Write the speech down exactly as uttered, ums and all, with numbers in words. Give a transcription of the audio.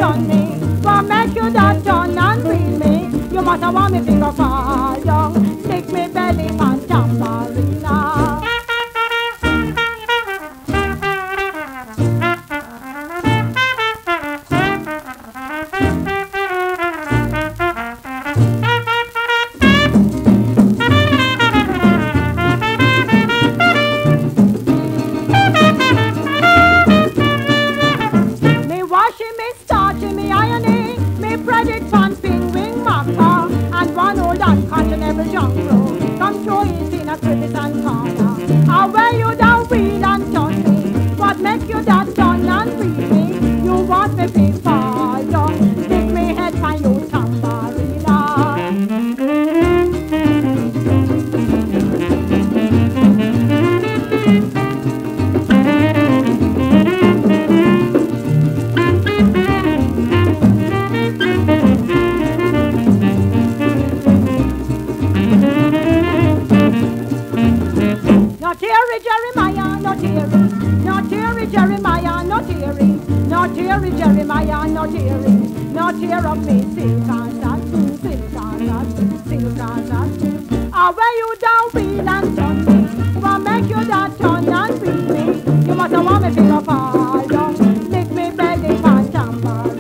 done me. What make you that done and read me? You must have want me finger fall down. Stick me belly pan tambourina. You must have want me finger fall down. Lick me belly pan tambourine.